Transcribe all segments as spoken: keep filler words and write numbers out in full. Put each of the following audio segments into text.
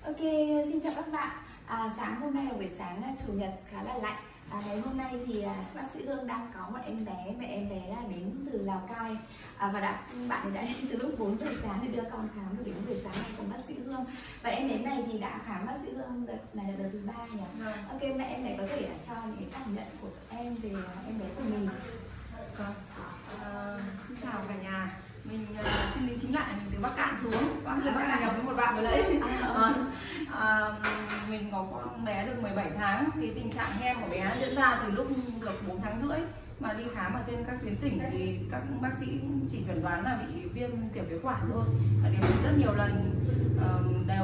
Ok, xin chào các bạn. À, sáng hôm nay là buổi sáng chủ nhật khá là lạnh. À, ngày hôm nay thì à, bác sĩ Hương đang có một em bé, mẹ em bé là đến từ Lào Cai à, và đã, bạn ấy đã đến từ lúc bốn giờ sáng để đưa con khám được đến buổi sáng này cùng bác sĩ Hương. Và em bé này thì đã khám bác sĩ Hương đợt này là đợt thứ ba nhỉ? Vâng. Ok, mẹ em bé có thể cho những cảm nhận của em về em bé của mình. Vâng. À, xin chào cả nhà. Mình uh, xin đến chính lại mình từ Bắc Cạn xuống. Bắc từ Bắc Cạn gặp với một bạn vừa lấy. À, à, mình có con bé được mười bảy tháng. Thì tình trạng hen của bé diễn ra từ lúc được bốn tháng rưỡi. Mà đi khám ở trên các tuyến tỉnh thì các bác sĩ chỉ chuẩn đoán là bị viêm tiểu phế quản thôi. Và điều trị rất nhiều lần uh, đều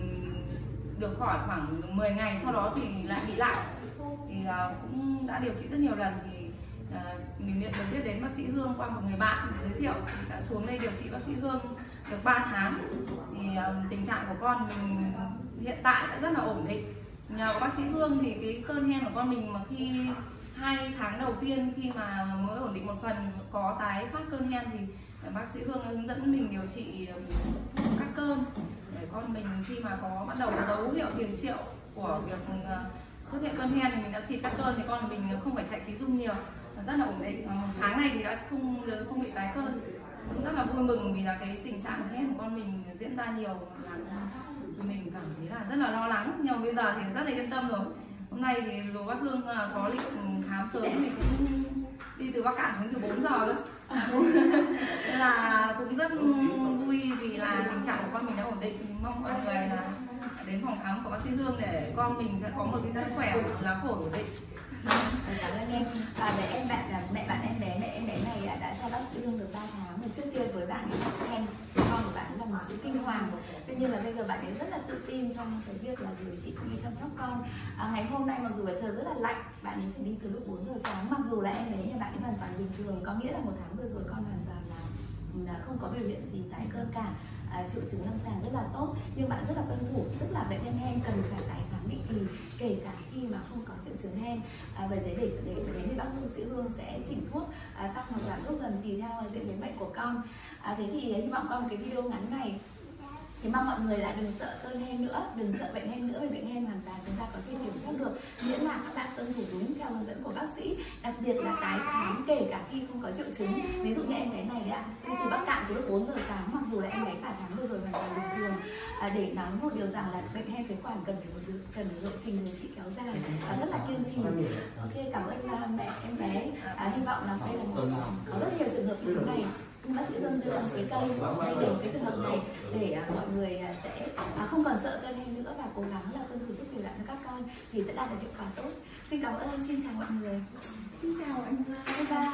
được khỏi khoảng mười ngày, sau đó thì lại bị lại. Thì uh, cũng đã điều trị rất nhiều lần. Thì À, mình nhận được biết đến bác sĩ Hương qua một người bạn giới thiệu, thì đã xuống đây điều trị bác sĩ Hương được ba tháng. Thì uh, tình trạng của con mình hiện tại đã rất là ổn định. Nhờ bác sĩ Hương thì cái cơn hen của con mình mà khi hai tháng đầu tiên khi mà mới ổn định một phần có tái phát cơn hen thì bác sĩ Hương đã hướng dẫn mình điều trị các cơn để con mình khi mà có bắt đầu có dấu hiệu tiền triệu của việc uh, xuất hiện cơn hen thì mình đã xịt các cơn thì con mình không phải chạy khí rung nhiều, rất là ổn định. Tháng này thì đã không không bị tái cơn, cũng rất là vui mừng vì là cái tình trạng hen của con mình diễn ra nhiều làm mình cảm thấy là rất là lo lắng, nhưng mà bây giờ thì rất là yên tâm rồi. Hôm nay thì dù bác Hương có lịch khám sớm thì cũng đi từ Bắc Cạn đến từ bốn giờ nữa. Nên là cũng rất vui vì là tình trạng của con mình đã ổn định. Mình mong mọi người là đến phòng khám của bác sĩ Hương để con mình sẽ có một cái sức khỏe là phổi ổn định. Cảm ơn em. Và để em bạn là mẹ bạn em bé, mẹ em bé này đã theo bác sĩ Hương được ba tháng. Và trước kia với bạn ấy học hen, con của bạn là một sự kinh hoàng. Tuy nhiên là bây giờ bạn ấy rất là tự tin trong cái việc là điều trị cũng như chăm sóc con. À, ngày hôm nay mặc dù là trời rất là lạnh, bạn ấy phải đi từ lúc bốn giờ sáng. Mặc dù là em bé nhà bạn ấy hoàn toàn bình thường, có nghĩa là một tháng vừa rồi con hoàn toàn là là không có biểu hiện gì tái cơn cả. À, triệu chứng lâm sàng rất là tốt, nhưng bạn rất là tuân thủ, tức là bệnh nhân hen cần phải tái khám định kỳ kể cả khi mà không có triệu chứng hen. À, vậy để để để đến thì bác sĩ Hương sẽ chỉnh thuốc à, tăng hoặc giảm thuốc dần tùy theo diễn biến bệnh của con. À, thế thì hy vọng qua một cái video ngắn này thì mong mọi người là đừng sợ cơn hen nữa, đừng sợ bệnh hen nữa, vì bệnh hen hoàn toàn chúng ta có thể kiểm soát được miễn là các bạn tuân thủ đúng theo hướng dẫn của bác sĩ, đặc biệt là tái khám kể cả khi không có triệu chứng. Ví dụ như em bé này đấy ạ, từ Bắc Cạn từ lúc bốn giờ sáng, mặc dù là em bé cả tháng vừa rồi hoàn toàn bình thường. À, để nói một điều rằng là bệnh hen phế quản cần phải một cần phải lộ trình điều trị kéo dài và rất là kiên trì. Ok, cảm ơn uh, mẹ em bé. À, hy vọng là đây là một có rất nhiều trường hợp như thế này. Bác sĩ Hương đưa một cái cây hay đến cái trường hợp này để uh, mọi người uh, sẽ uh, không còn sợ cơn hen nữa và cố gắng là tuân thủ thuốc đều đặn cho các con thì sẽ đạt được hiệu quả tốt. Xin cảm ơn, xin chào mọi người. Xin chào anh. Bye bye.